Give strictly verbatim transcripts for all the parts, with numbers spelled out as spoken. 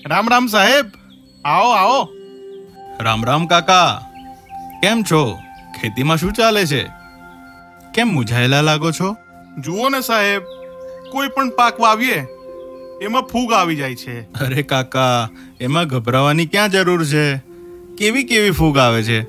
રામ રામ સાહેબ, આવો આવો. રામ રામ કાકા, કેમ છો? ખેતીમાં શું ચાલે છે? કેમ મૂંઝાયેલા લાગો છો? જુઓ ને સાહેબ, કોઈ પણ પાક વાવીએ એમાં ફૂગ આવી જાય છે. અરે કાકા, એમાં ગભરાવાની ક્યાં જરૂર છે? કેવી કેવી ફૂગ આવે છે?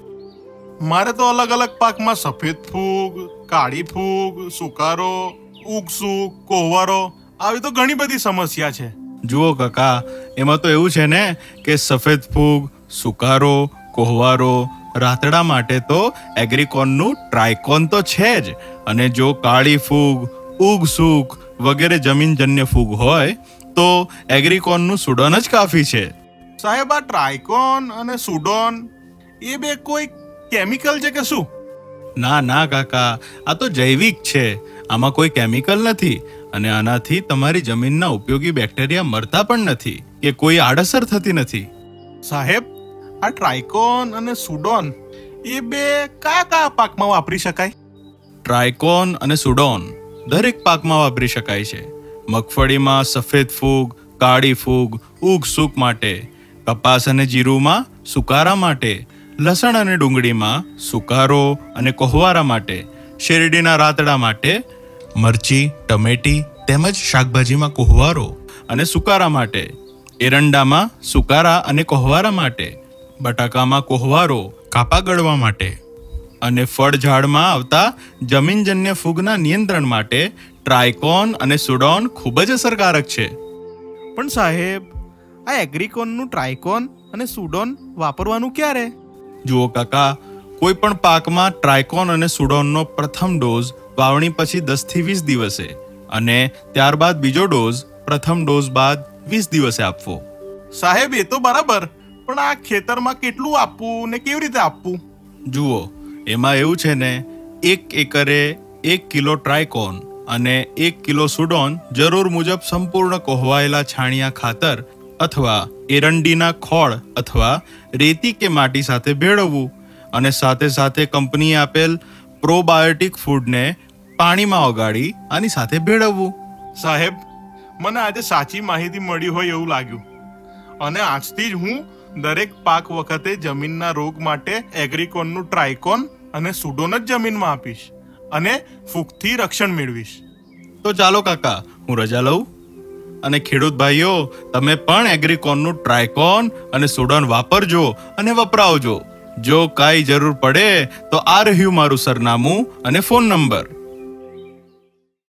મારે તો અલગ અલગ પાકમાં સફેદ ફૂગ, કાળી ફૂગ, સુકારો, ઉગસુક, કોહવારો આવી તો ઘણી બધી સમસ્યા છે. જુઓ કાકા, એમાં તો એવું છે ને કે સફેદ ફૂગ, સુકારો, કોહવારો, રાતડા માટે તો એગ્રીકોનનું ટ્રાયકોન તો છે જ, અને જો કાળી ફૂગ, ઉગસુક વગેરે જમીનજન્ય ફૂગ હોય તો એગ્રીકોનનું સુડોન જ કાફી છે. સાહેબ, આ ટ્રાયકોન અને સુડોન એ બે કોઈ કેમિકલ છે કે શું? ના ના કાકા, આ તો જૈવિક છે. આમાં કોઈ કેમિકલ નથી, અને આનાથી તમારી જમીનના ઉપયોગી બેક્ટેરિયા મરતા પણ નથી કે કોઈ આડઅસર થતી નથી. સાહેબ, આ ટ્રાયકોન અને સુડોન એ બે કયા કયા પાકમાં વાપરી શકાય? ટ્રાયકોન અને સુડોન દરેક પાકમાં વાપરી શકાય છે. મગફળીમાં સફેદ ફૂગ, કાળી ફૂગ, ઉગસુક માટે, કપાસ અને જીરુમાં સુકારા માટે, લસણ અને ડુંગળીમાં સુકારો અને કોહવારા માટે, શેરડીના રાતડા માટે, મરચી, ટમેટી તેમજ શાકભાજીમાં કોહવારો અને સુકારા માટે, એરંડામાં સુકારા અને કોહવારા માટે, બટાકામાં કોહવારો કાપા ગળવા માટે, અને ફળ ઝાડમાં આવતા જમીનજન્ય ફૂગના નિયંત્રણ માટે ટ્રાયકોન અને સુડોન ખૂબ જ અસરકારક છે. પણ સાહેબ, આ એગ્રીકોનનું ટ્રાયકોન અને સુડોન વાપરવાનું ક્યારે? જુઓ કાકા, કોઈ પણ પાકમાં ટ્રાયકોન અને સુડોનનો પ્રથમ ડોઝ વાવણી પછી દસ થી વીસ દિવસે, અને ત્યારબાદ બીજો ડોઝ પ્રથમ ડોઝ બાદ વીસ દિવસે આપવો. સાહેબ, એ તો બરાબર, પણ આ ખેતરમાં કેટલું આપવું ને કેવી રીતે આપવું? જુઓ, એમાં એવું છે ને, એક એકરે એક કિલો ટ્રાયકોન અને એક કિલો સુડોન જરૂર મુજબ સંપૂર્ણ કોહવાયેલા છાણિયા ખાતર અથવા એરંડીના ખોળ અથવા રેતી કે માટી સાથે ભેળવવું, અને સાથે સાથે કંપનીએ આપેલ પ્રોબાયોટિક ફૂડને પાણીમાં ઓગાળી આની સાથે ભેળવવું. સાહેબ, મને આજે સાચી માહિતી મળી હોય એવું લાગ્યું, અને આજથી જ હું દરેક પાક વખતે જમીનના રોગ માટે એગ્રીકોનનું ટ્રાયકોન અને સુડોન જ જમીનમાં આપીશ અને ફૂગથી રક્ષણ મેળવીશ. તો ચાલો કાકા, હું રજા લઉં, અને ખેડૂત ભાઈઓ, તમે પણ એગ્રીકોનનું ટ્રાયકોન અને સુડોન વાપરજો અને વપરાવજો. જો કાંઈ જરૂર પડે તો આ રહ્યું મારું સરનામું અને ફોન નંબર.